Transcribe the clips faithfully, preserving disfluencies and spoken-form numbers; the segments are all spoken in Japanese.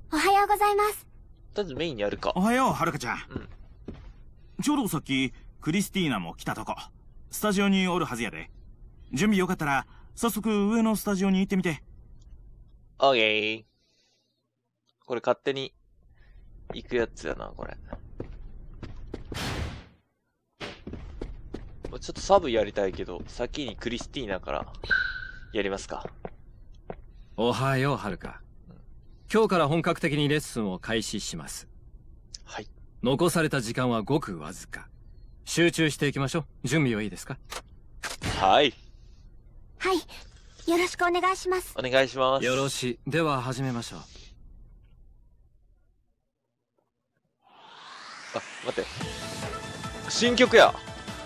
おはようございます。 とりあえずメインにあるか。 おはよう、はるかちゃん。 うん。 ちょうどさっき、クリスティーナも来たとこ。スタジオにおるはずやで。準備よかったら、早速上のスタジオに行ってみて。 オーケー。これ勝手に行くやつやな、これ。ちょっとサブやりたいけど、先にクリスティーナからやりますか。 おはよう、はるか。今日から本格的にレッスンを開始します。 はい。 残された時間はごくわずか。集中していきましょう。準備はいいですか？ はい。 はい。よろしくお願いします。 お願いします。 よろしい。では始めましょう。 あ、待って。新曲や。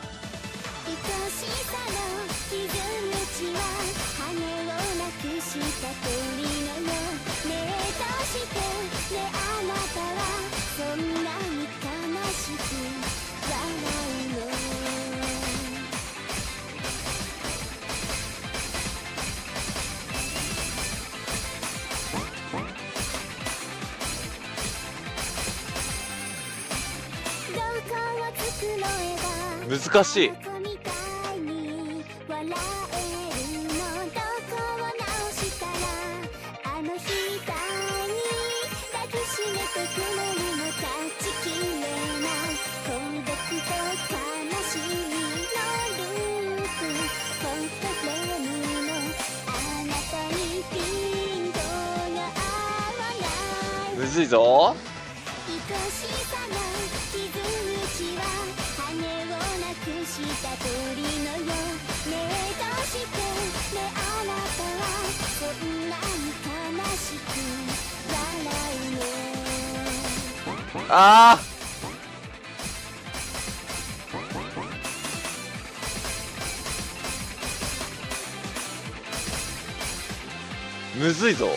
難しい。むずいぞ。ああ。むずいぞ。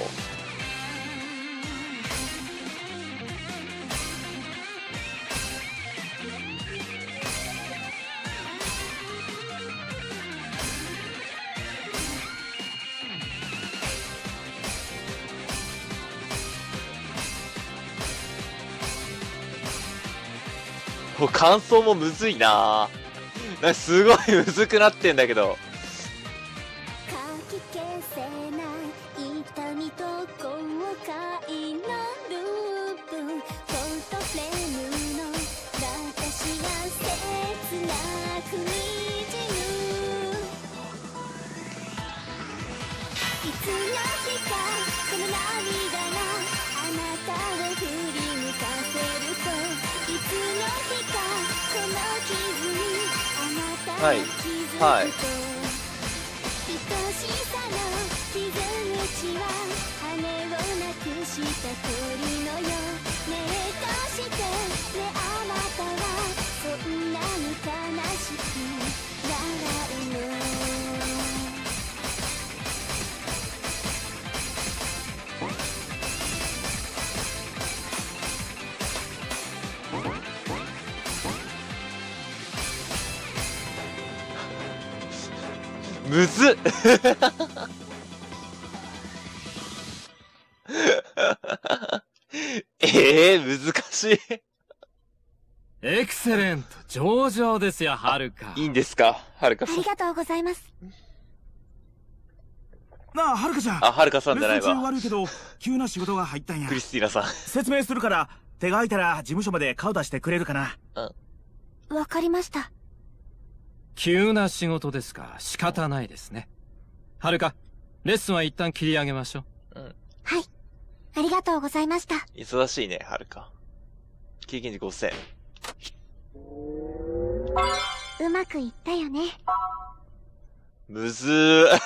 感想もむずいな。なんかすごいむずくなってんだけど。はいはい。むずっええー、難しい。 エクセレント、上々ですよ、はるか。 いいんですか、はるかさん。 ありがとうございます。 なあ、はるかちゃん。 あ、はるかさんじゃないわ。 レッスン中悪いけど、急な仕事が入ったんや。 クリスティーナさん。 説明するから、手が空いたら事務所まで顔出してくれるかな。 うん。わかりました。 急な仕事ですか。仕方ないですね。はるか、レッスンは一旦切り上げましょう。 うん。 はい。ありがとうございました。 忙しいね、はるか。経験値ごせん。 うまくいったよね。 むずー。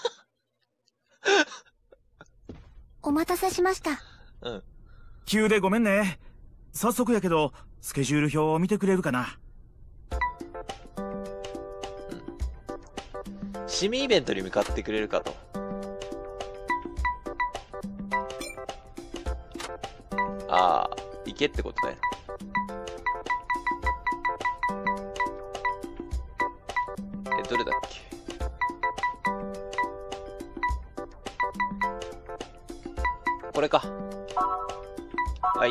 お待たせしました。 うん。 急でごめんね。早速やけど、スケジュール表を見てくれるかな。 市民イベントに向かってくれるかと。ああ、行けってことね。え、どれだっけ。これか。 はい。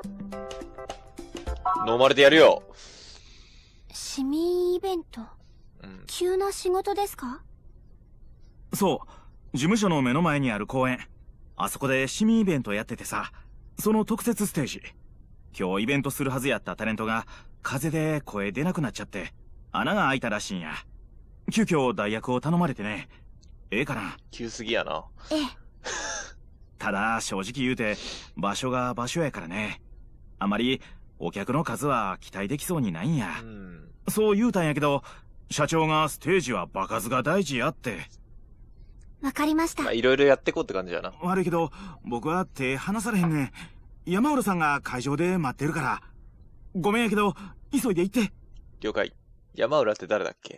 ノーマルでやるよ。 市民イベント。 うん。 急な仕事ですか？ そう。事務所の目の前にある公園。あそこで市民イベントやっててさ、その特設ステージ。今日イベントするはずやったタレントが、風邪で声出なくなっちゃって、穴が開いたらしいんや。急遽代役を頼まれてね。ええかな？ 急すぎやな。 ええ。 ただ、正直言うて、場所が場所やからね。あまり、お客の数は期待できそうにないんや。 うん。 そう言うたんやけど、社長がステージは場数が大事やって。 わかりました。 まあ、いろいろやってこうって感じやな。 悪いけど、僕は手離されへんねん。山浦さんが会場で待ってるから。ごめんやけど、急いで行って。了解。山浦って誰だっけ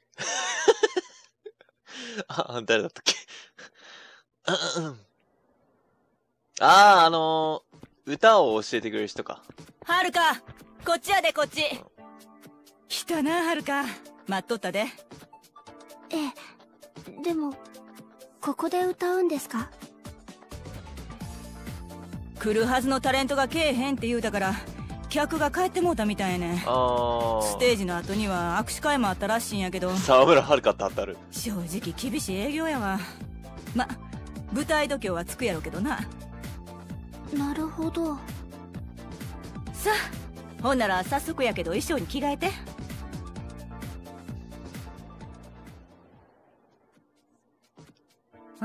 あ、誰だったっけああ、あのー、歌を教えてくれる人か。 はるか、こっちやでこっち。来たな、はるか。待っとったで。 ええ。でも、ここで歌うんですか？ 来るはずのタレントがけえへんって言うたから、客が帰ってもうたみたいやねん。 あー。 ステージの後には握手会もあったらしいんやけど、 沢村はるかって当たる。 正直厳しい営業やわ。ま、舞台度胸はつくやろけどな。 なるほど。 さあ、ほんなら早速やけど衣装に着替えて。うん、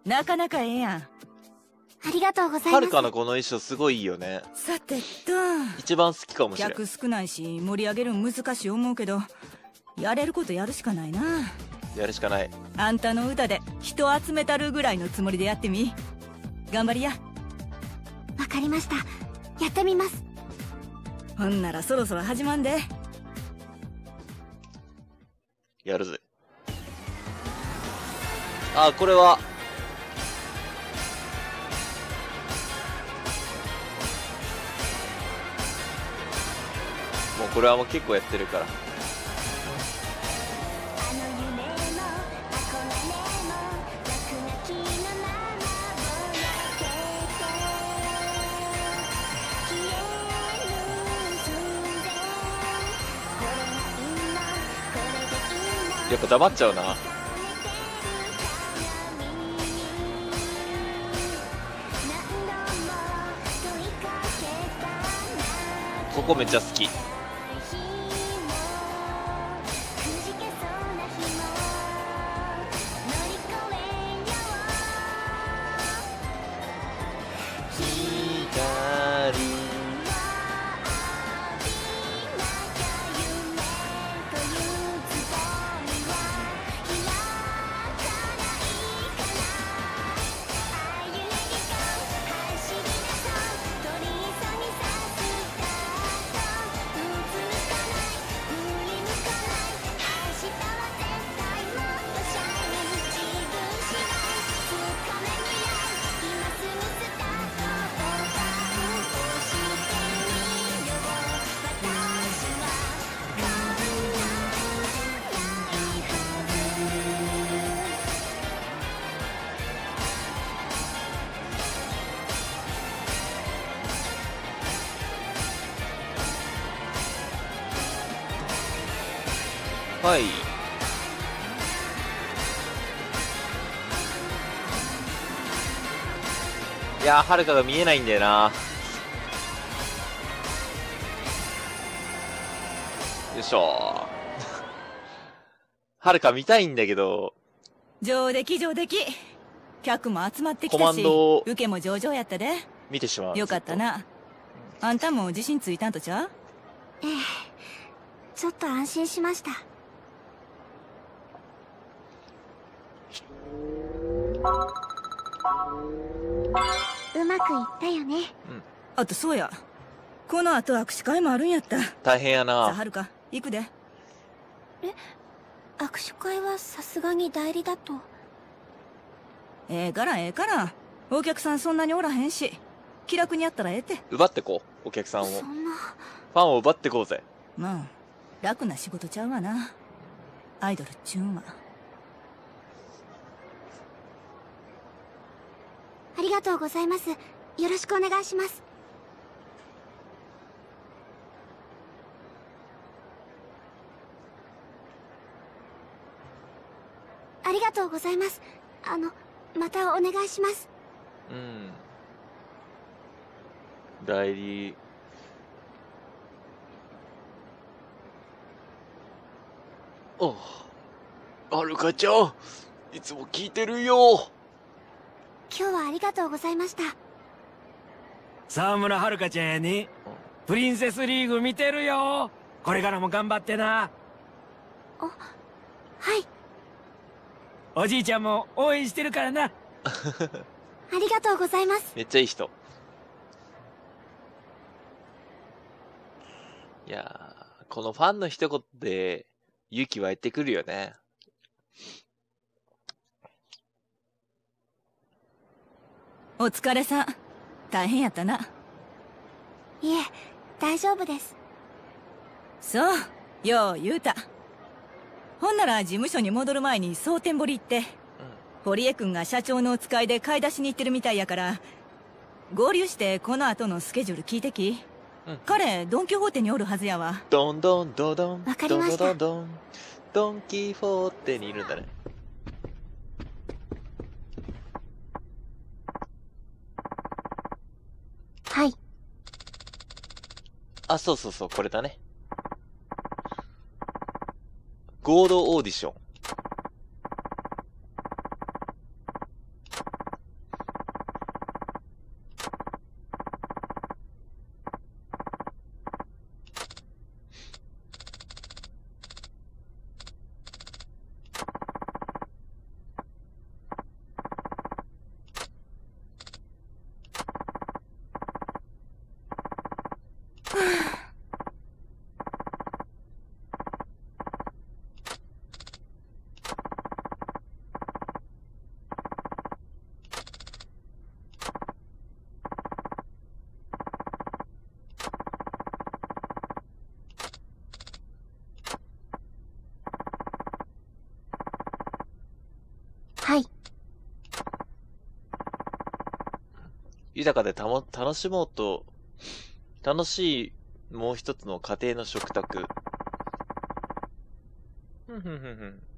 なかなかええやん。 ありがとうございます。 はるかのこの衣装すごいいいよね。 さてと、 一番好きかもしれない。 客少ないし盛り上げるの難しい思うけど、やれることやるしかないな。 やるしかない。 あんたの歌で人集めたるぐらいのつもりでやってみ。頑張りや。 わかりました。やってみます。 ほんならそろそろ始まんで。 やるぜ。あ、これはもうこれはもう結構やってるから。やっぱ黙っちゃうな。ここめっちゃ好き。はい。いやー、はるかが見えないんだよな。よいしょはるか見たいんだけど。 上出来上出来。客も集まってきコマたし、 ンドを受けも上々やったで。 見てしまう。 よかったな。あんたも自信ついたんとちゃう？ ええ。ちょっと安心しました。うまくいったよね。うん。 あとそうや。この後握手会もあるんやった。 大変やな。 さあ、はるか、行くで。 え、握手会はさすがに代理だと。 ええからええから。お客さんそんなにおらへんし、気楽にやったらええて。 奪ってこう、お客さんを。 そんな。 ファンを奪ってこうぜ。 まあ、楽な仕事ちゃうわな。アイドルっちゅうんは。 ありがとうございます。よろしくお願いします。 ありがとうございます。あの、またお願いします。 うん。代理。あ、はるかちゃん、いつも聞いてるよ。 今日はありがとうございました。 沢村はるかちゃんやね。プリンセスリーグ見てるよ。これからも頑張ってな。 お、はい。 おじいちゃんも応援してるからな。 ありがとうございます。 めっちゃいい人。いやー、このファンの一言で勇気湧いてくるよね。 お疲れさん。大変やったな。 いえ、大丈夫です。 そう、よう言うた。ほんなら事務所に戻る前に蒼天堀行って、うん、堀江君が社長のお使いで買い出しに行ってるみたいやから、合流してこの後のスケジュール聞いてき。うん、彼、ドン・キホーテにおるはずやわ。 ドンドンドドン。 わかりました。 ドンドンドン。ドン・キホーテにいるんだね。 はい。 あ、そうそうそう、これだね。合同オーディション。 はい。 豊かでたも、楽しもうと、楽しいもう一つの家庭の食卓。ふんふんふんふん。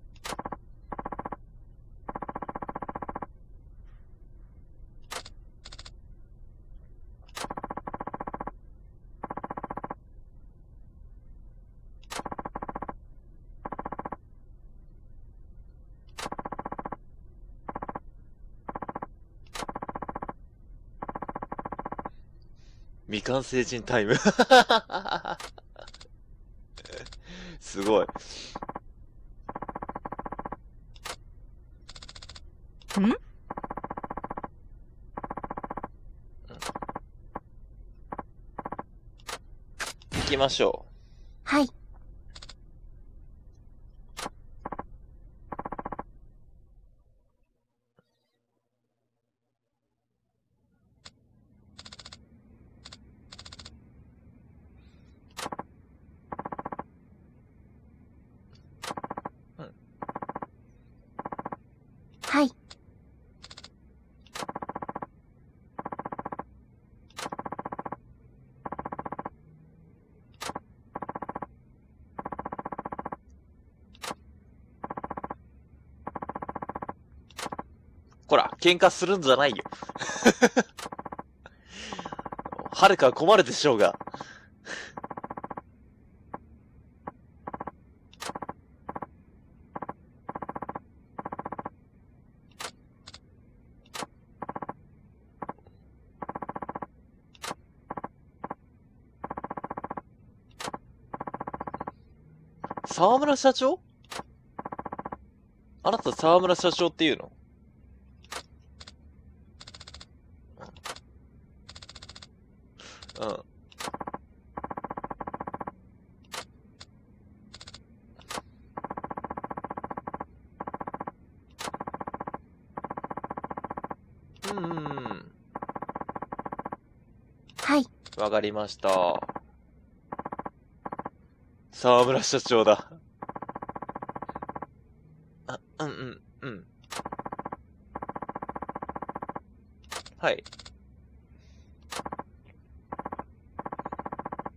未完成人タイム。すごい。 ん？ 行きましょう。 はい。はい。 こら、喧嘩するんじゃないよ。はるか困るでしょうが。沢村社長？あなた沢村社長っていうの？うん。うんうんうん。 はい。 わかりました。沢村社長だ。あ、うんうんうん。はい。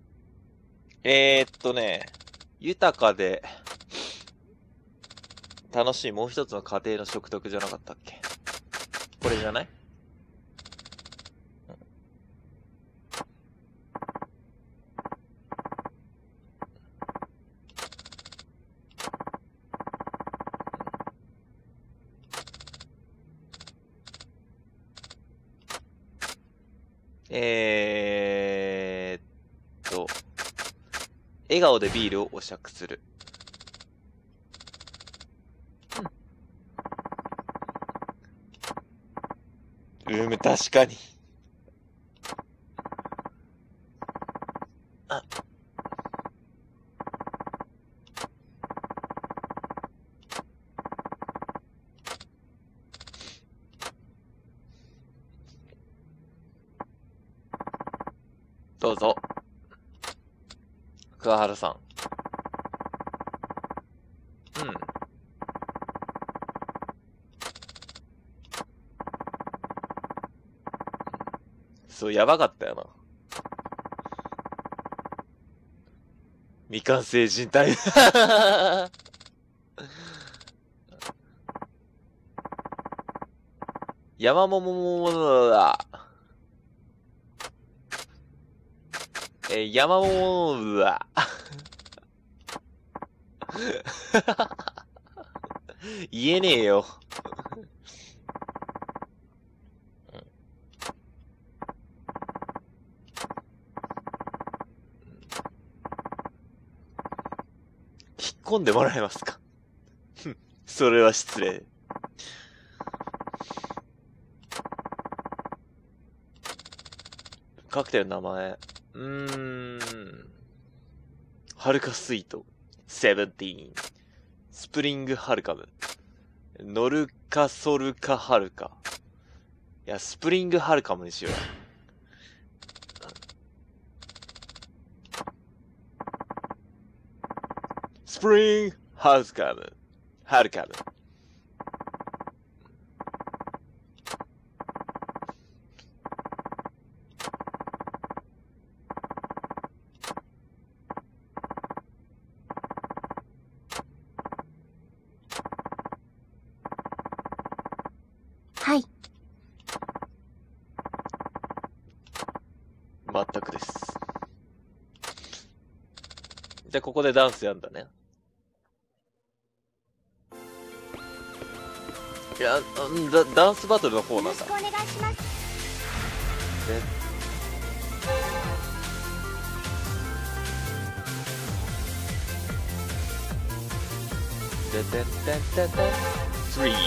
えー、っとね、豊かで、 楽しいもう一つの家庭の食卓じゃなかったっけ？これじゃない？えーっと、笑顔でビールをお酌する。うん、うん、確かに。あ。どうぞ。桑原さん。うん。そう、やばかったよな。未完成人体。山桃桃だ。えー、山桃だ。言えねえよ。引っ込んでもらえますか？それは失礼。カクテルの名前。うーん。ハルカスイート。セブンティーン。スプリングハルカム。ノルカソルカハルカ。いや、スプリングハルカムにしよう。スプリングハルカム。ハルカム。 はい。 全くです。じゃあ、ここでダンスやんだね。いや、ダ、ダンスバトルの方なんだ。 よろしくお願いします。 で、で、で、で、で、で、スリー。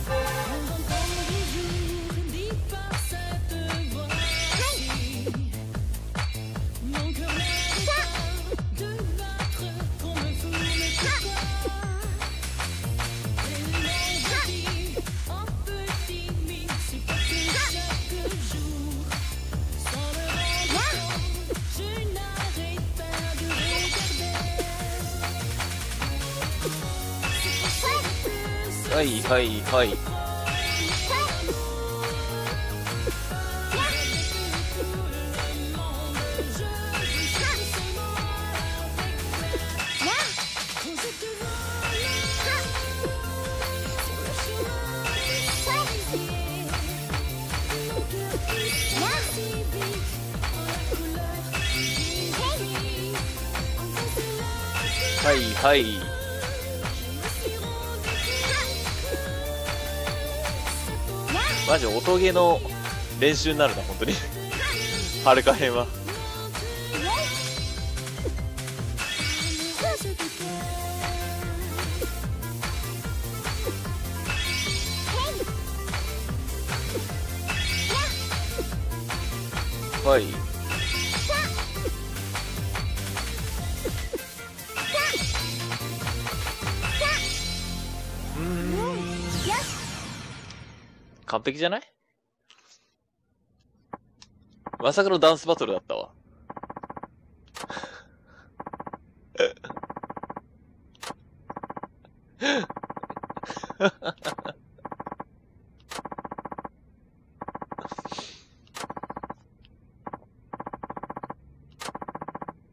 はいはいはい。はいはい。マジ音ゲーの練習になるな、本当に。はるか編は。はい。完璧じゃない？まさかのダンスバトルだったわ。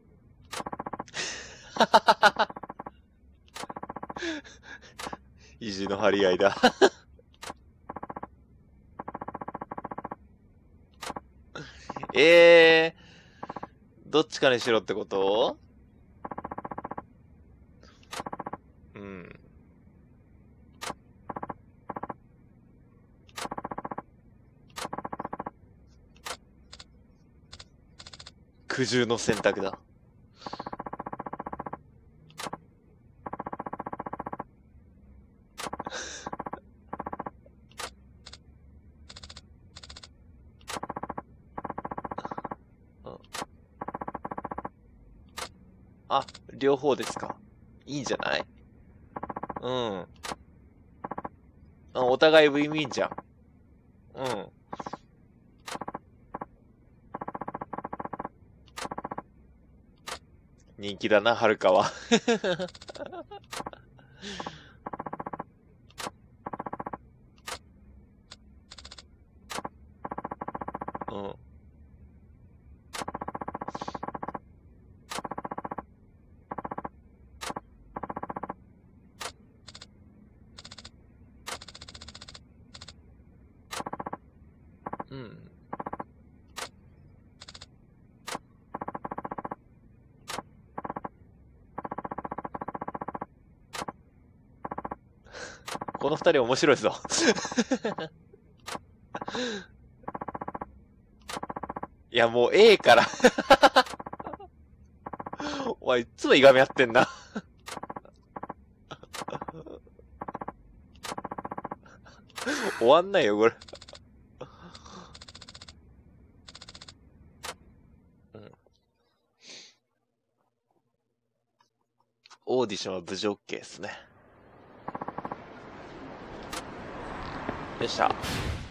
い張り合いだ。えー、どっちかにしろってこと？うん。苦渋の選択だ。あ、両方ですか。いいんじゃない？うん。あ、お互いウィンウィンじゃん。うん。人気だな、はるかは。うん。うん。この二人面白いぞ。いや、もう A から。お前いつもいがみ合ってんな。終わんないよ、これ。うん、オーディションは無事 OK ですね。よっしゃ。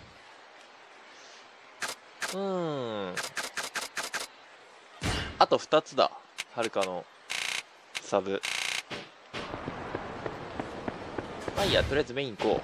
うーん。あと二つだ。はるかのサブ。まあいいや、とりあえずメイン行こ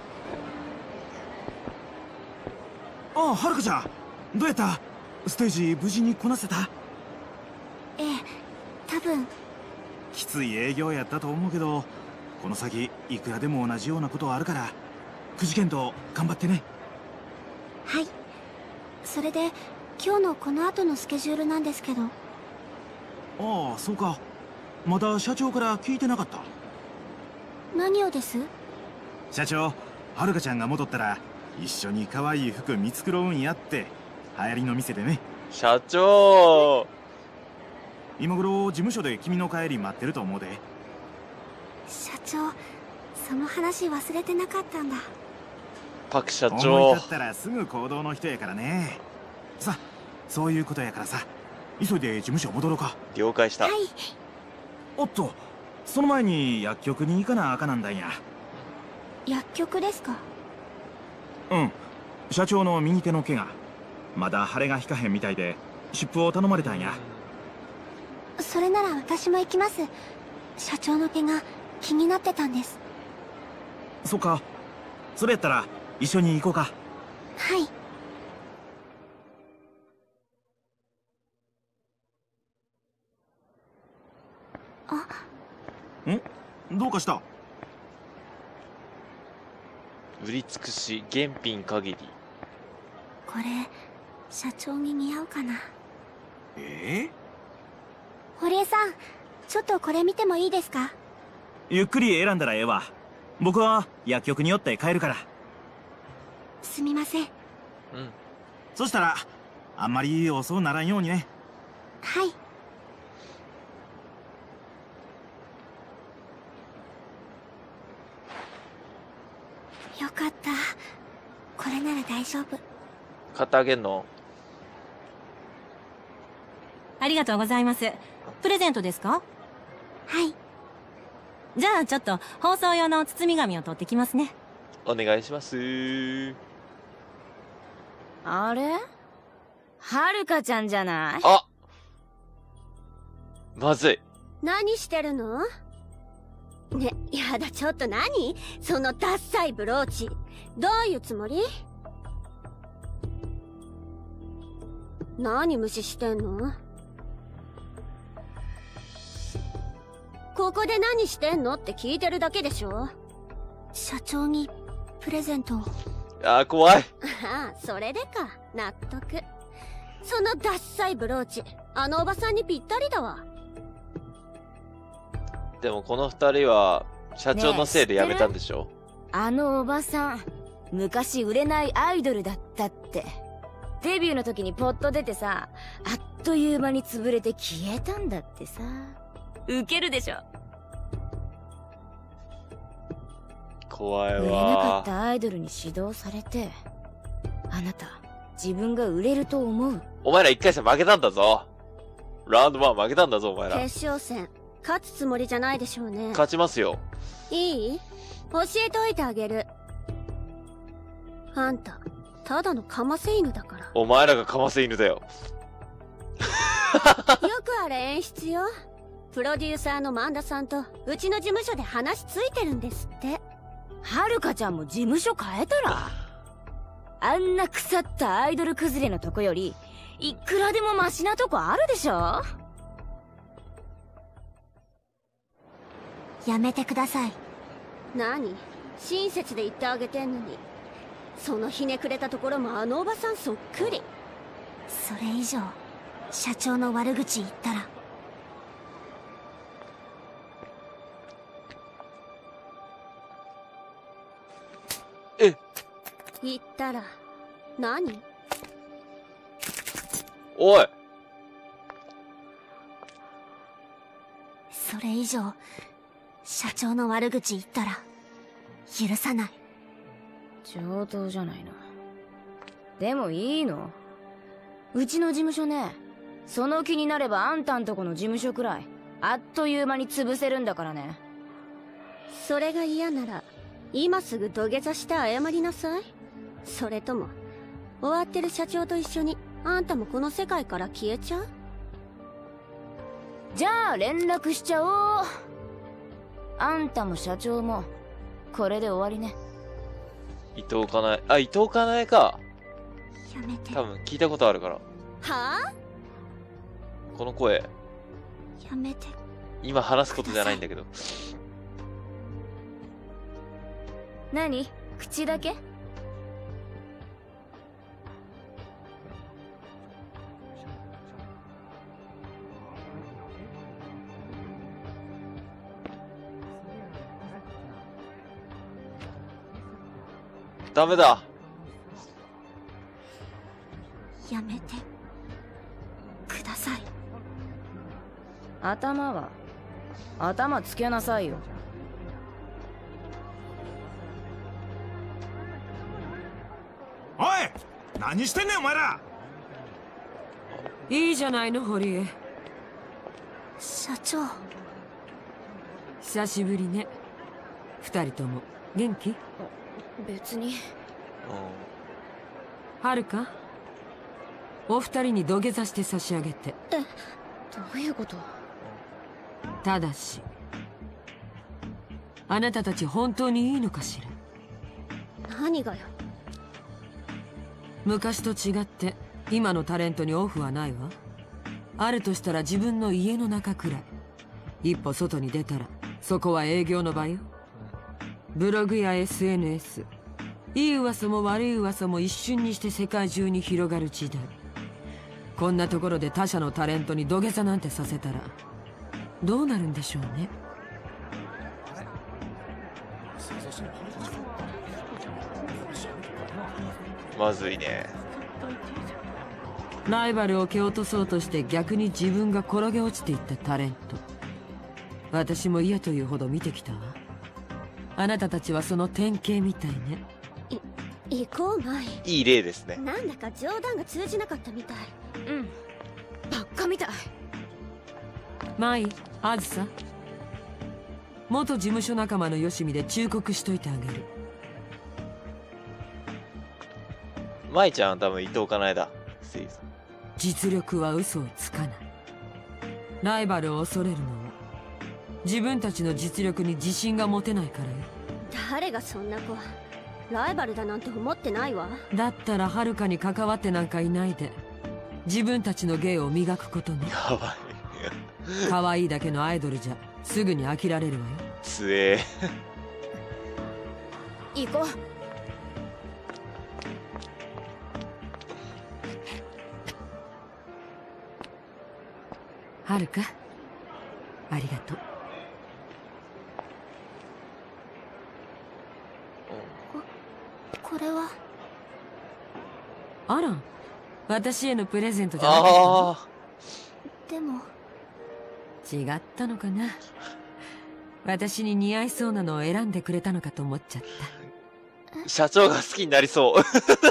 う。ああ、はるかちゃん。どうやった？ステージ無事にこなせた？ ええ、多分。 きつい営業やったと思うけど、この先いくらでも同じようなことはあるから、くじけんと頑張ってね。 はい。それで今日のこの後のスケジュールなんですけど。 ああ、そうか。まだ社長から聞いてなかった。 何をです？ 社長、はるかちゃんが戻ったら一緒に可愛い服見繕うんやって、流行りの店でね。 社長、 今頃事務所で君の帰り待ってると思うで。 社長、その話忘れてなかったんだ。 パク社長。 思い立ったらすぐ行動の人やからね。さ、そういうことやからさ、急いで事務所戻ろうか。 了解した。 はい。 おっと、その前に薬局に行かなあかなんだんや。 薬局ですか？ うん。社長の右手の怪我、まだ腫れが引かへんみたいで、湿布を頼まれたんや。 それなら私も行きます。社長の怪我、気になってたんです。 そっか。それやったら一緒に行こうか。 はい。 あ。ん？どうかした？ 売り尽くし、現品限り。 これ、社長に似合うかな。 ええ？ 堀江さん、ちょっとこれ見てもいいですか？ ゆっくり選んだらええわ。僕は薬局に寄って帰るから。 すみません。うん。 そしたら、あんまり遅うならんようにね。 はい。よかった。これなら大丈夫。 買ってあげんの？ ありがとうございます。プレゼントですか？ はい。 じゃあちょっと包装用の包み紙を取ってきますね。 お願いします。 あれ？はるかちゃんじゃない？ あ、まずい。 何してるの？ね、やだ、ちょっと何？そのダッサいブローチ。どういうつもり？何無視してんの？ここで何してんのって聞いてるだけでしょ？ 社長にプレゼントを。 あー、怖い。 ああ、それでか。納得。そのダッサいブローチ、あのおばさんにぴったりだわ。 でもこの二人は、社長のせいで辞めたんでしょ？ あのおばさん、昔売れないアイドルだったって。デビューの時にポッと出てさ、あっという間に潰れて消えたんだってさ。ウケるでしょ。 怖いわ。 売れなかったアイドルに指導されて、あなた、自分が売れると思う？ お前ら一回戦負けたんだぞ。ラウンドワン負けたんだぞ、お前ら。 決勝戦、勝つつもりじゃないでしょうね。 勝ちますよ。 いい？教えておいてあげる。あんた、ただのカマセ犬だから。 お前らがかませ犬だよ。 よくある演出よ。プロデューサーの萬田さんとうちの事務所で話ついてるんですって。 はるかちゃんも事務所変えたら？あんな腐ったアイドル崩れのとこよりいくらでもマシなとこあるでしょ。 やめてください。 何？親切で言ってあげてんのに。そのひねくれたところもあのおばさんそっくり。 それ以上社長の悪口言ったら。 え？ 言ったら何？ おい！ それ以上社長の悪口言ったら許さない。 上等じゃないの。でもいいの？うちの事務所ね、その気になればあんたんとこの事務所くらいあっという間に潰せるんだからね。 それが嫌なら今すぐ土下座して謝りなさい。それとも終わってる社長と一緒にあんたもこの世界から消えちゃう？ じゃあ連絡しちゃおう。あんたも社長もこれで終わりね。 伊藤かなえ。あ、伊藤かなえか。 やめて。 多分聞いたことあるから。 はあ？ この声。 やめて。 今話すことじゃないんだけど。 何？口だけ？ ダメだ。 やめてください。 頭は頭つけなさいよ。 おい、何してんねんお前ら。 いいじゃないの堀江。 社長、 久しぶりね。二人とも元気？ 別に。 はるか、お二人に土下座して差し上げて。 え、どういうこと？ ただしあなたたち本当にいいのかしら？ 何がよ。 昔と違って今のタレントにオフはないわ。あるとしたら自分の家の中くらい。一歩外に出たらそこは営業の場よ。ブログや エスエヌエス、 いい噂も悪い噂も一瞬にして世界中に広がる時代。こんなところで他社のタレントに土下座なんてさせたらどうなるんでしょうね。 まずいね。 ライバルを蹴落とそうとして逆に自分が転げ落ちていったタレント、私も嫌というほど見てきたわ。あなたたちはその典型みたいね。 い行こうマイ。 いい例ですね。 なんだか冗談が通じなかったみたい。 うん、バッカみたい。 マイ、あずさ、元事務所仲間のよしみで忠告しといてあげる。 舞ちゃんは多分伊藤かなえだ。せいさん。 実力は嘘をつかない。ライバルを恐れるのは自分たちの実力に自信が持てないからよ。 誰がそんな子。ライバルだなんて思ってないわ。 だったらはるかに関わってなんかいないで自分たちの芸を磨くことね。 やばい。 可愛いだけのアイドルじゃすぐに飽きられるわよ。 つえ行こう。 はるか、ありがとう。 これは。 あら、私へのプレゼントじゃなかったの？ あでも違ったのかな。私に似合いそうなのを選んでくれたのかと思っちゃった。 社長が好きになりそう。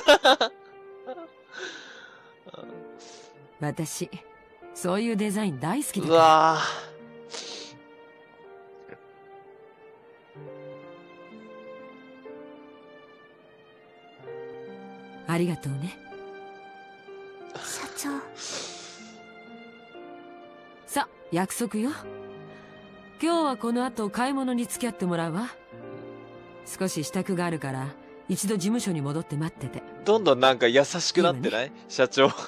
私、そういうデザイン大好きだうから。 わありがとうね。 社長。 さ、約束よ。今日はこの後買い物に付き合ってもらうわ。少し支度があるから一度事務所に戻って待ってて。 どんどんなんか優しくなってない？社長。 はい。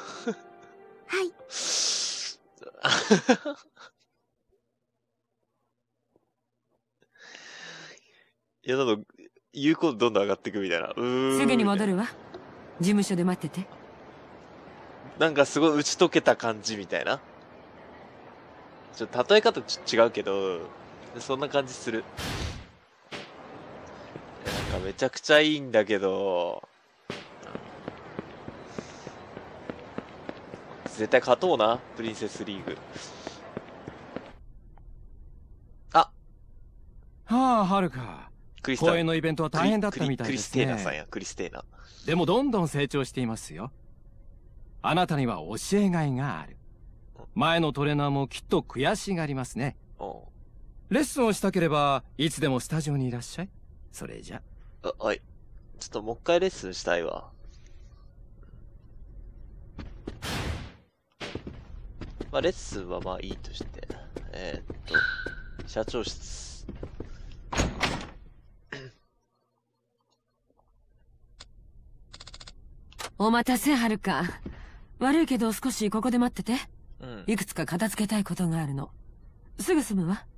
いや、どんどん言うことどんどん上がっていくみたいな。うーん。 すぐに戻るわ。事務所で待ってて。 なんかすごい打ち解けた感じみたいな。ちょっと例え方ちょっと違うけど、そんな感じする。いやなんかめちゃくちゃいいんだけど、絶対勝とうな、プリンセスリーグ。あ、 はあ、はるか。 クリスタ公演のイベントは大変だったみたいですね。 クリステーナさんや、クリステーナ。 でもどんどん成長していますよ。あなたには教えがいがある。前のトレーナーもきっと悔しがりますね。レッスンをしたければいつでもスタジオにいらっしゃい。それじゃ。 あ、はい。ちょっともう一回レッスンしたいわ。まあレッスンはまあいいとして。えー、っと、社長室。 お待たせ、はるか。悪いけど少しここで待ってて。 うん。 いくつか片付けたいことがあるの。すぐ済むわ。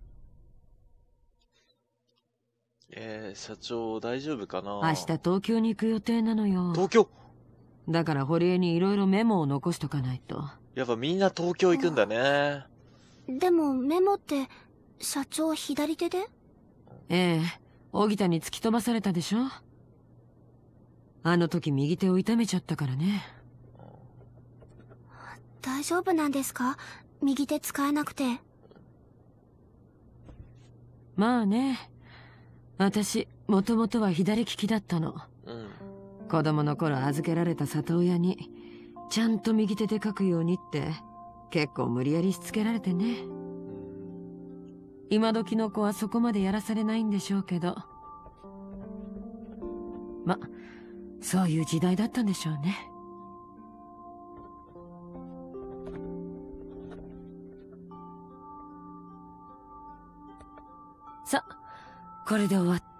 えー、社長大丈夫かな？ 明日東京に行く予定なのよ。 東京？ だから堀江にいろいろメモを残しとかないと。 やっぱみんな東京行くんだね。 でもメモって社長左手で？ ええ、荻田に突き飛ばされたでしょ。あの時右手を痛めちゃったからね。 大丈夫なんですか？右手使えなくて。 まあね。私、もともとは左利きだったの。 うん。 子供の頃預けられた里親に、ちゃんと右手で書くようにって、結構無理やりしつけられてね。今時の子はそこまでやらされないんでしょうけど。ま、そういう時代だったんでしょうね。さ、これで終わった。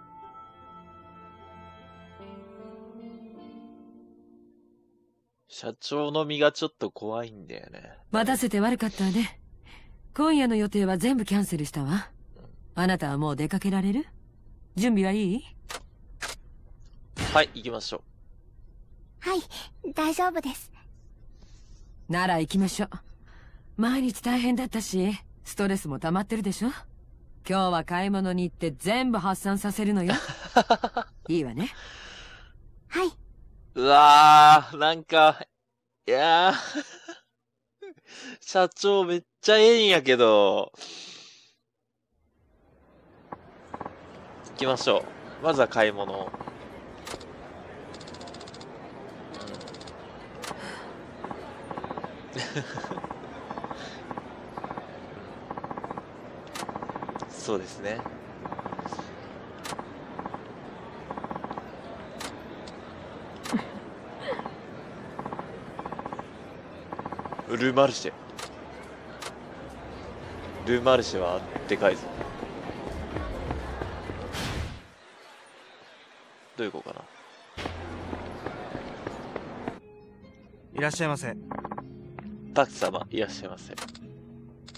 社長の身がちょっと怖いんだよね。 待たせて悪かったわね。今夜の予定は全部キャンセルしたわ。あなたはもう出かけられる？準備はいい？ はい、行きましょはい、大丈夫です。 なら行きましょう。毎日大変だったし、ストレスも溜まってるでしょ？今日は買い物に行って全部発散させるのよ。いいわね。 はい。 う。うわー、なんか、いやー。社長めっちゃええんやけど。行きましょう。まずは買い物を。そうですね。ル・マルシェ。ル・マルシェはでかいぞ。どういう子かな。 いらっしゃいませ。 タク様、いらっしゃいませ。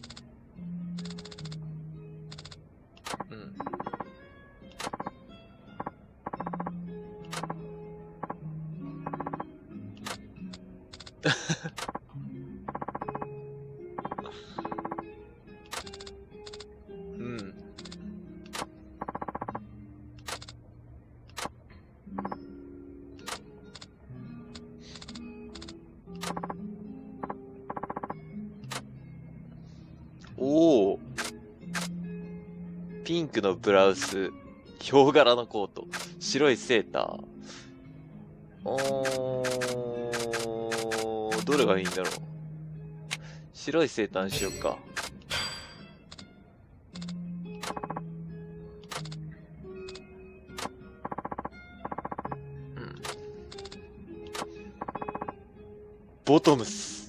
うん。 うん。おお。ピンクのブラウス、ヒョウ柄のコート、白いセーター。おー、どれがいいんだろう。白いセーターにしようか。うん。ボトムス。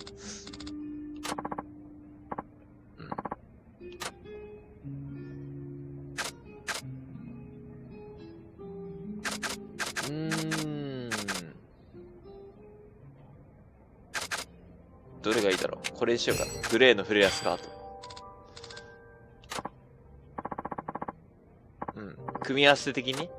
どれがいいだろう。これにしようかな。グレーのフレアスカート。うん。組み合わせ的に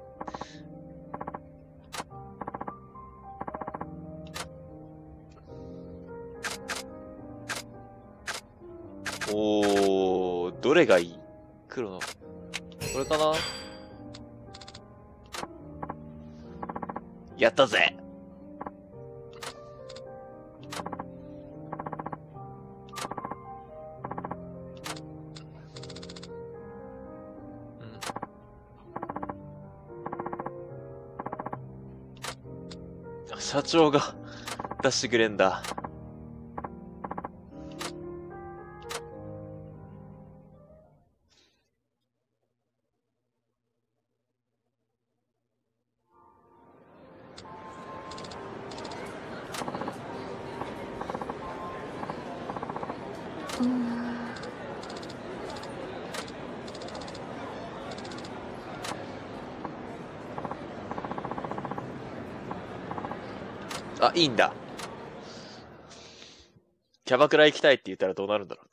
おー、どれがいい？黒の。これかな？やったぜ！社長が出してくれんだ。あ、いいんだ。キャバクラ行きたいって言ったらどうなるんだろう。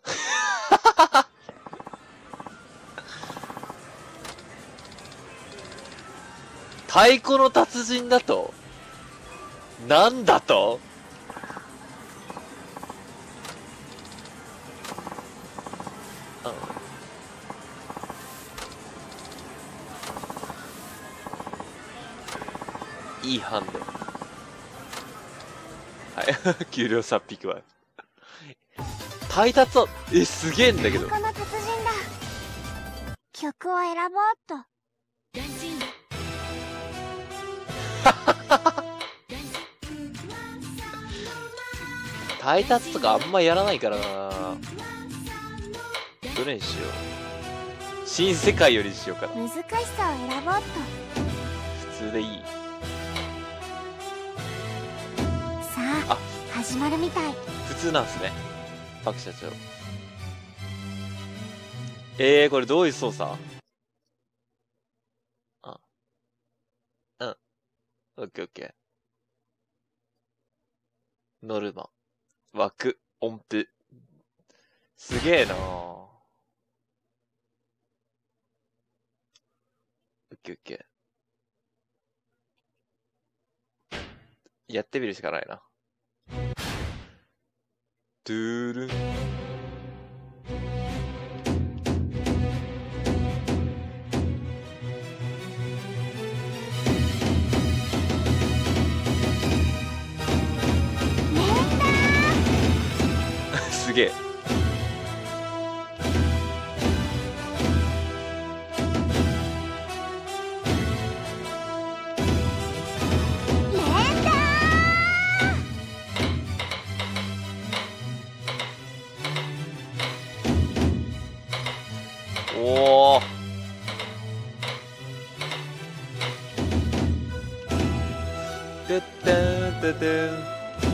太鼓の達人だと？なんだと？うん。いいハンデ。はい。給料さっぴくは。配達は、え、すげえんだけど。 太鼓の達人だ。曲を選ぼうっと。 配達とかあんまやらないからな。どれにしよう。新世界よりにしようかな。 難しさを選ぼうっと。 普通でいい。 さあ、始まるみたい。 普通なんすね。パク社長。えー、これどういう操作？あ。うん。オッケーオッケー。ノルマ。枠。音符。すげえなぁ。オッケーオッケー。やってみるしかないな。トゥールン。すげえ。おー。てってんてってん。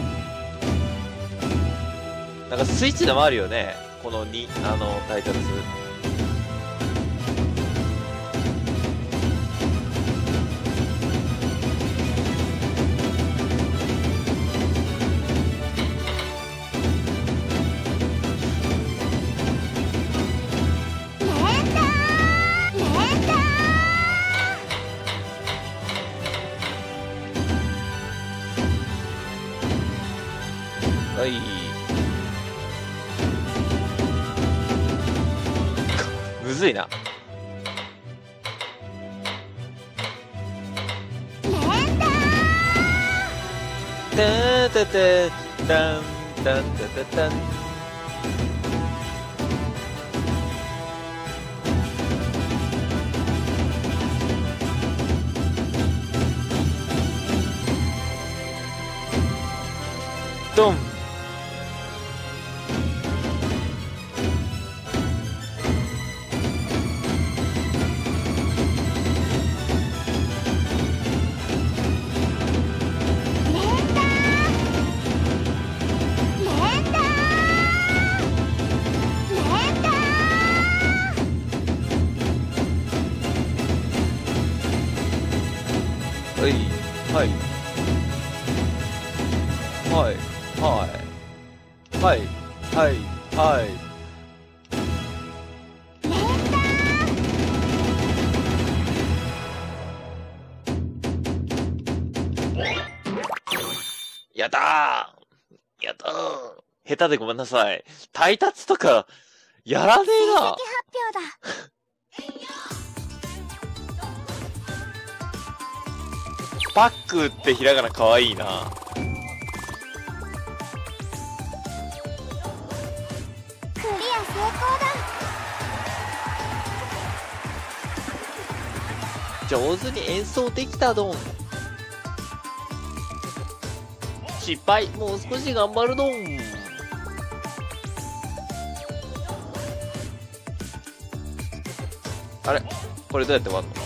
なんかスイッチでもあるよね。このに、あの、配達。 はい。むずいな。タータタタンタンタタタン。ドン。はいはいはいはいはいはいはい。やったーやったー。下手でごめんなさい。タイタツとかやらねえな。 成績発表だ。 パックってひらがなかわいいな。 クリア成功だ。 上手に演奏できたどん。失敗。もう少し頑張るどん。あれこれどうやって終わるの？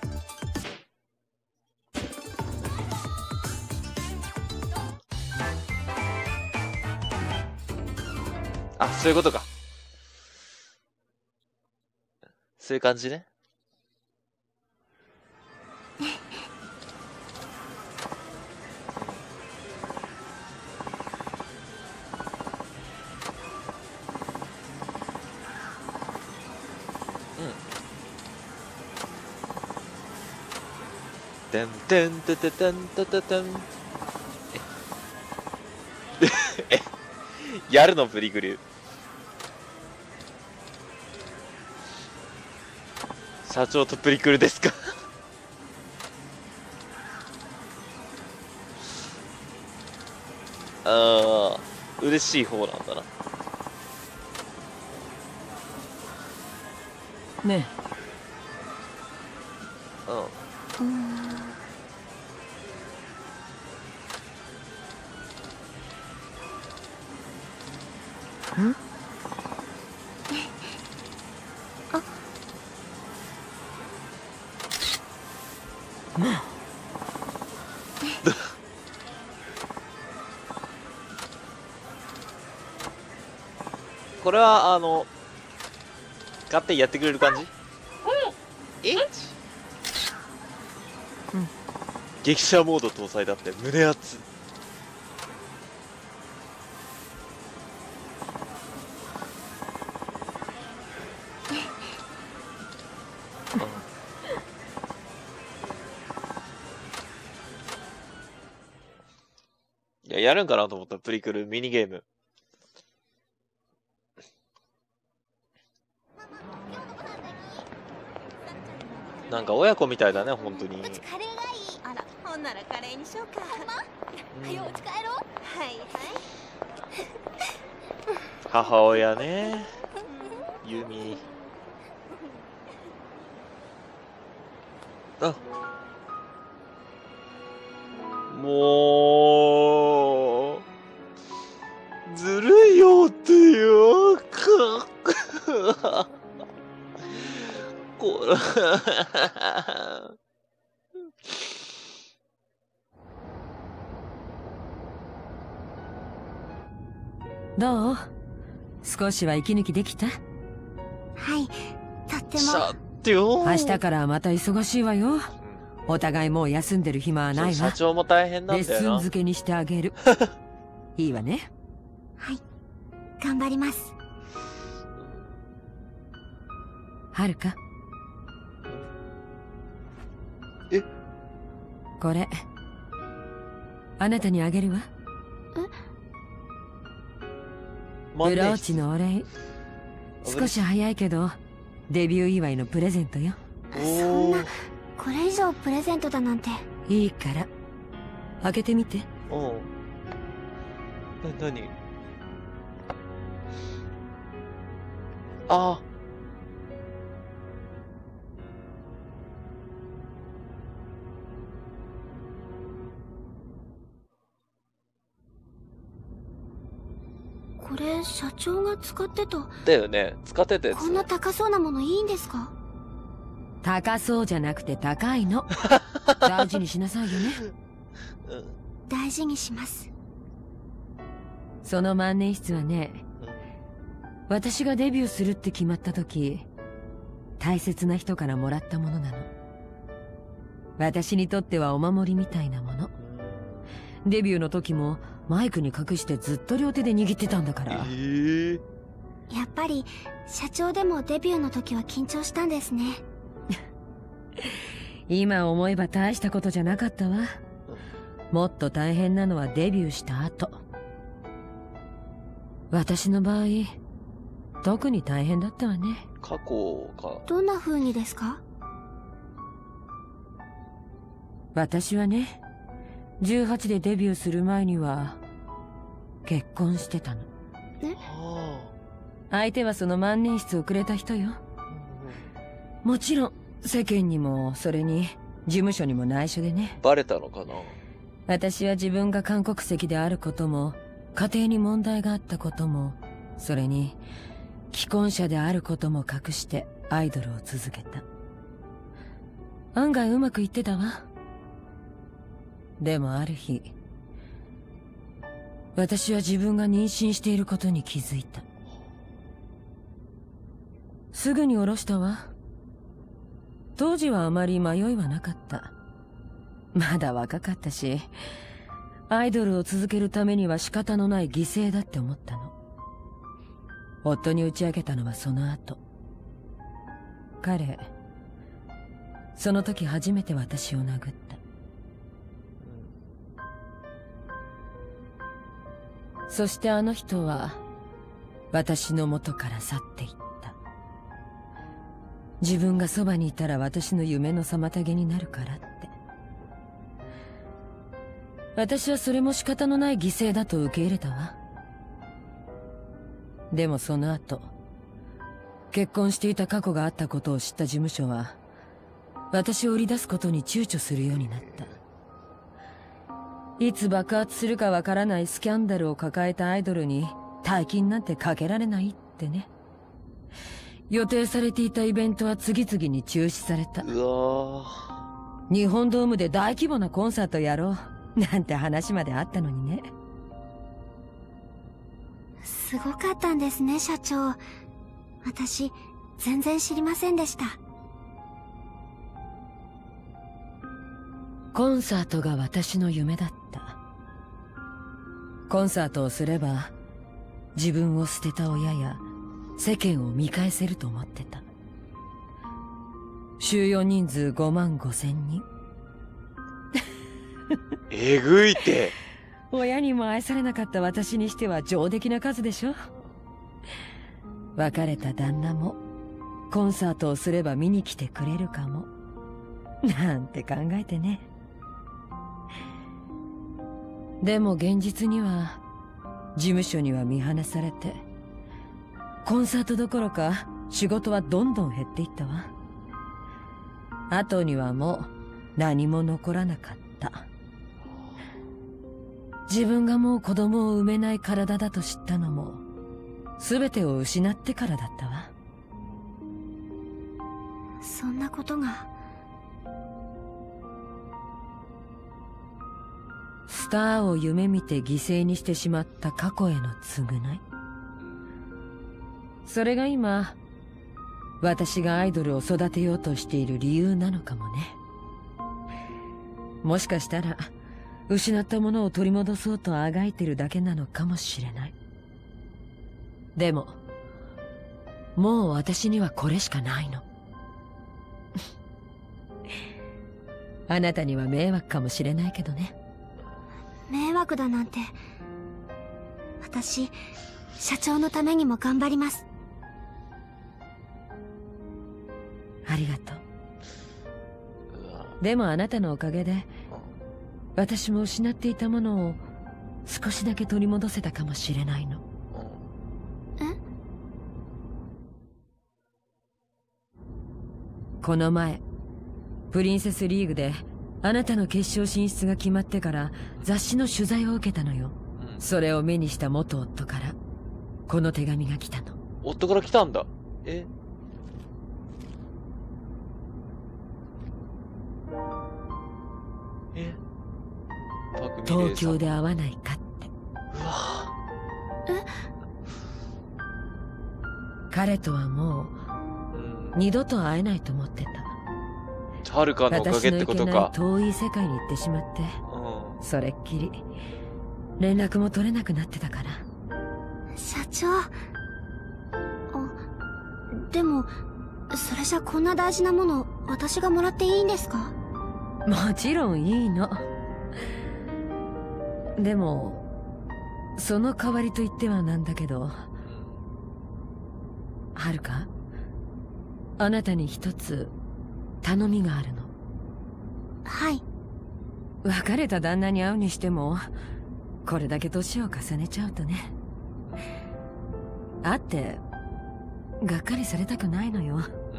あ、そういうことか。そういう感じね。てんてんてててんてててん。え、やるのプリグル。社長とプリクルですか？ああ、嬉しい方なんだな。 ねえ。うん。 ん？ あ。 これはあの勝手にやってくれる感じ？え？うん。激写モード搭載だって胸熱。いや、やるんかなと思ったプリクルミニゲーム。なんか親子みたいだね、本当に。 カレーがいい。あら、ほんならカレーにしようか。はよ、うち帰ろう。はいはい。 母親ね。ユミ。あ。もう。ずるいよっていうか。これ。 どう？少しは息抜きできた？ はい、とっても。 さてよ。 明日からまた忙しいわよ。お互いもう休んでる暇はないわ。 社長も大変なんだよな。 レッスン漬けにしてあげる。いいわね。 はい、頑張ります。 はるか。 え？ これあなたにあげるわ。 え？ ブローチのお礼。少し早いけどデビュー祝いのプレゼントよ。 そんな、これ以上プレゼントだなんて。 いいから開けてみて。 おう。な、なに？ああ。 これ社長が使ってた。 だよね。使ってたやつ。 こんな高そうなものいいんですか？ 高そうじゃなくて高いの。大事にしなさいよね。 うん、 大事にします。 その万年筆はね、うん、私がデビューするって決まった時、大切な人からもらったものなの。私にとってはお守りみたいなもの。デビューの時もマイクに隠してずっと両手で握ってたんだから。 えー、 やっぱり社長でもデビューの時は緊張したんですね。 今思えば大したことじゃなかったわ。もっと大変なのはデビューした後。私の場合特に大変だったわね。 過去か。 どんな風にですか？ 私はね、じゅうはちでデビューする前には結婚してたの。 え？ 相手はその万年筆をくれた人よ。もちろん世間にもそれに事務所にも内緒でね。 バレたのかな？ 私は自分が韓国籍であることも、家庭に問題があったことも、それに既婚者であることも隠してアイドルを続けた。案外うまくいってたわ。でもある日、私は自分が妊娠していることに気づいた。すぐに下ろしたわ。当時はあまり迷いはなかった。まだ若かったし、アイドルを続けるためには仕方のない犠牲だって思ったの。夫に打ち明けたのはその後。彼、その時初めて私を殴った。そしてあの人は私の元から去っていった。自分がそばにいたら私の夢の妨げになるからって。私はそれも仕方のない犠牲だと受け入れたわ。でもその後、結婚していた過去があったことを知った事務所は私を売り出すことに躊躇するようになった。いつ爆発するかわからないスキャンダルを抱えたアイドルに大金なんてかけられないってね。予定されていたイベントは次々に中止された。 うわー。日本ドームで大規模なコンサートやろうなんて話まであったのにね。 すごかったんですね、社長。私全然知りませんでした。 コンサートが私の夢だった。コンサートをすれば自分を捨てた親や世間を見返せると思ってた。収容人数ごまんごせんにん。 えぐいて。 親にも愛されなかった私にしては上出来な数でしょ。別れた旦那もコンサートをすれば見に来てくれるかもなんて考えてね。でも現実には事務所には見放されて、コンサートどころか仕事はどんどん減っていったわ。後にはもう何も残らなかった。自分がもう子供を産めない体だと知ったのも全てを失ってからだったわ。 そんなことが。 スターを夢見て犠牲にしてしまった過去への償い。それが今私がアイドルを育てようとしている理由なのかもね。もしかしたら失ったものを取り戻そうとあがいてるだけなのかもしれない。でももう私にはこれしかないの。あなたには迷惑かもしれないけどね。 迷惑だなんて。私社長のためにも頑張ります。 ありがとう。でもあなたのおかげで私も失っていたものを少しだけ取り戻せたかもしれないの。 え？ この前プリンセスリーグであなたの決勝進出が決まってから雑誌の取材を受けたのよ。それを目にした元夫からこの手紙が来たの。 夫から来たんだ。え？え？ 東京で会わないかって。 うわ。 え？ 彼とはもう二度と会えないと思ってた。 はるかのおかげってことか。 私の行けない遠い世界に行ってしまって、うん、それっきり連絡も取れなくなってたから。 社長。あ、でもそれじゃこんな大事なもの私がもらっていいんですか？ もちろんいいの。でもその代わりと言ってはなんだけど、はるか、あなたに一つ頼みがあるの。 はい。 別れた旦那に会うにしてもこれだけ年を重ねちゃうとね、会ってがっかりされたくないのよ。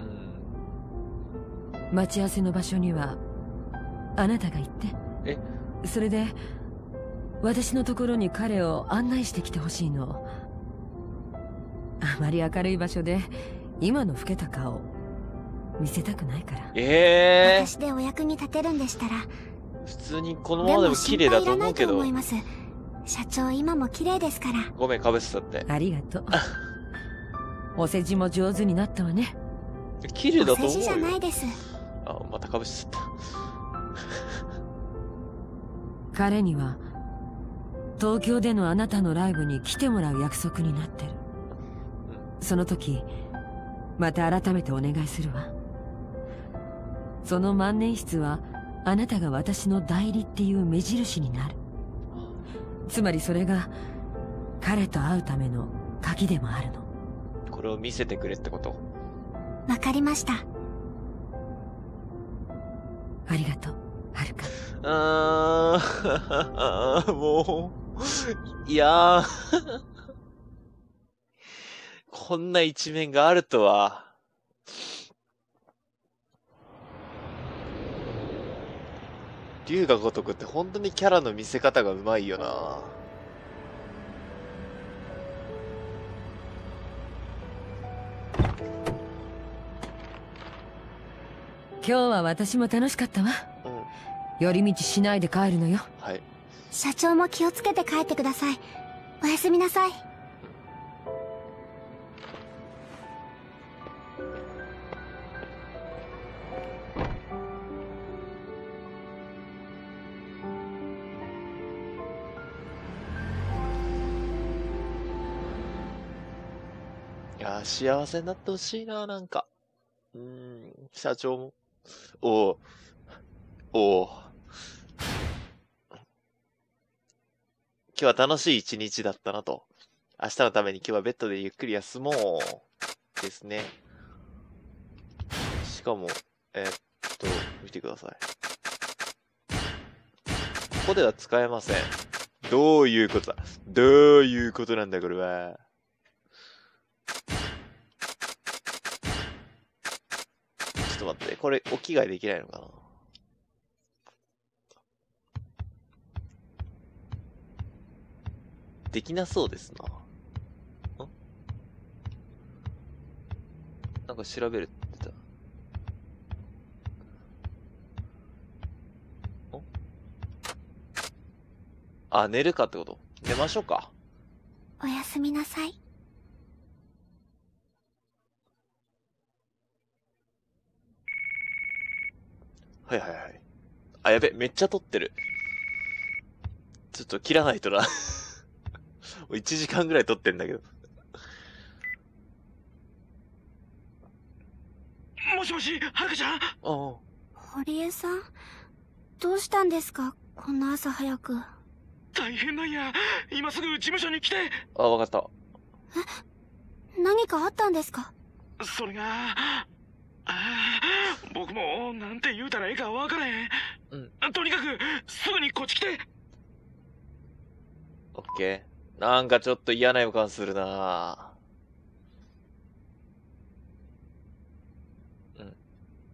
待ち合わせの場所にはあなたが行って、 え？ それで私のところに彼を案内してきてほしいの。あまり明るい場所で今の老けた顔見せたくないから。 ええー、 私でお役に立てるんでしたら。 普通にこのままでも綺麗だと思うけど。 でも心配いらないと思います。社長今も綺麗ですから。 ごめん、かぶせたって。 ありがとう。お世辞も上手になったわね。 綺麗だと思うよ。 お世辞じゃないです。 あ、またかぶせちゃった。 彼には東京でのあなたのライブに来てもらう約束になってる。その時また改めてお願いするわ。その万年筆はあなたが私の代理っていう目印になる。つまりそれが彼と会うための鍵でもあるの。 これを見せてくれってこと？ わかりました。 ありがとう、はるか。 あーもういやーこんな一面があるとは。龍が如くって本当にキャラの見せ方がうまいよな。 今日は私も楽しかったわ。うん、寄り道しないで帰るのよ。 はい。 社長も気をつけて帰ってください。おやすみなさい。 いや、幸せになってほしいな、なんか。うーん、社長も。おう。おう。今日は楽しい一日だったなと。明日のために今日はベッドでゆっくり休もう。ですね。しかも、えー、っと、見てください。ここでは使えません。どういうことだ？どういうことなんだ、これは。ちょっと待って、これ、お着替えできないのかな？できなそうですな。ん？なんか調べるって言ってた。ん？あ、寝るかってこと？寝ましょうか。 おやすみなさい。 はいはいはい。あ、やべ、めっちゃ撮ってる。ちょっと切らないとな。もういちじかんぐらい撮ってんだけど。 もしもし、はるかちゃん？ああ。 堀江さん、どうしたんですか？こんな朝早く。 大変なんや。今すぐ事務所に来て。 あ、わかった。 え、何かあったんですか？ それが、あ僕もなんて言うたらええか分からへん。うん。とにかく、すぐにこっち来て。 オッケー。なんかちょっと嫌な予感するなぁ。うん。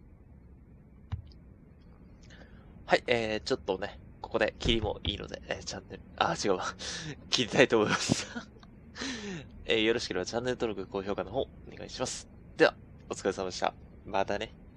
はい、えー、ちょっとね、ここで切りもいいので、えー、チャンネル、あ、違うわ。切りたいと思います。えー、よろしければチャンネル登録、高評価の方、お願いします。では、お疲れ様でした。またね。